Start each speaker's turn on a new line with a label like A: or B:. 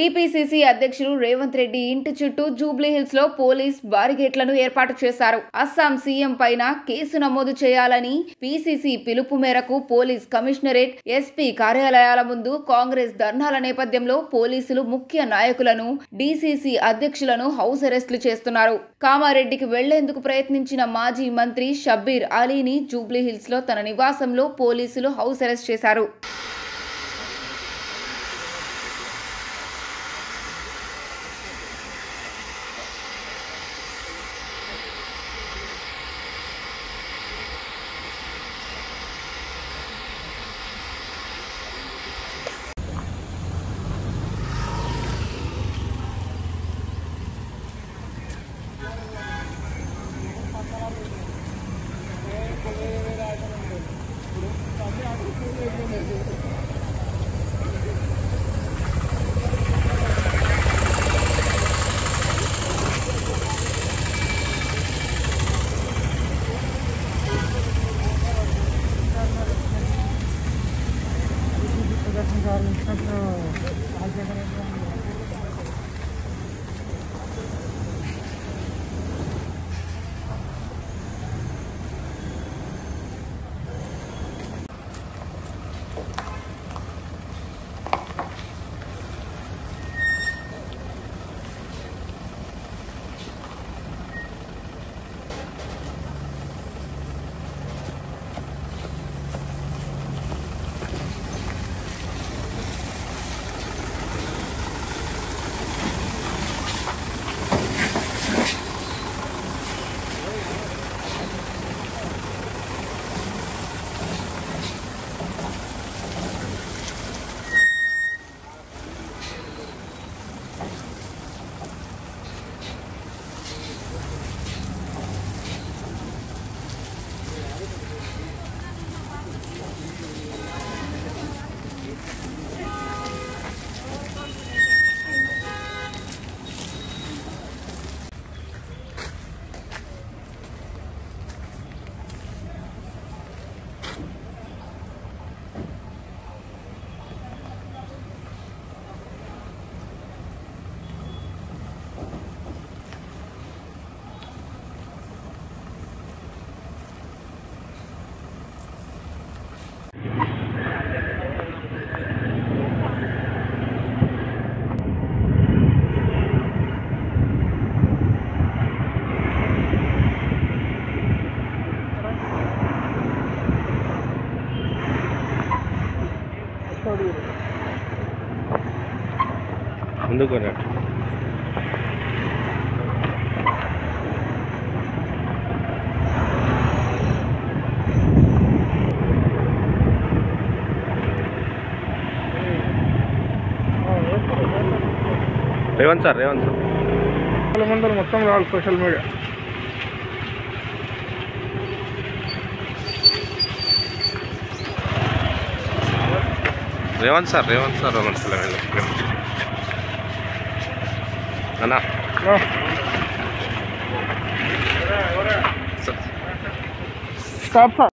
A: TPCC అధ్యక్షుడు రేవంత్ రెడ్డి ఇంటి చుట్టూ జూబ్లీహిల్స్ లో పోలీస్ బారిగేట్లను ఏర్పాటు చేశారు. అస్సాం సీఎం పైన కేసు నమోదు చేయాలని పీసీసీ పిలుపు మేరకు పోలీస్ కమిషనరేట్, ఎస్పీ కార్యాలయాల ముందు కాంగ్రెస్ ధర్నాల నేపథ్యంలో పోలీసులు ముఖ్య నాయకులను, డీసీసీ అధ్యక్షులను హౌస్ అరెస్టులు చేస్తున్నారు. కామారెడ్డికి వెళ్లేందుకు ప్రయత్నించిన మాజీ మంత్రి షబ్బీర్ అలీని జూబ్లీహిల్స్ లో తన నివాసంలో పోలీసులు హౌస్ అరెస్ట్ చేశారు.
B: ముందుకు రేవంత్ సార్
C: ముందర మొత్తం రావాలి సోషల్ మీడియా.
B: రేవంత్ సార్ అన్నా
C: స్టాప్ సార్.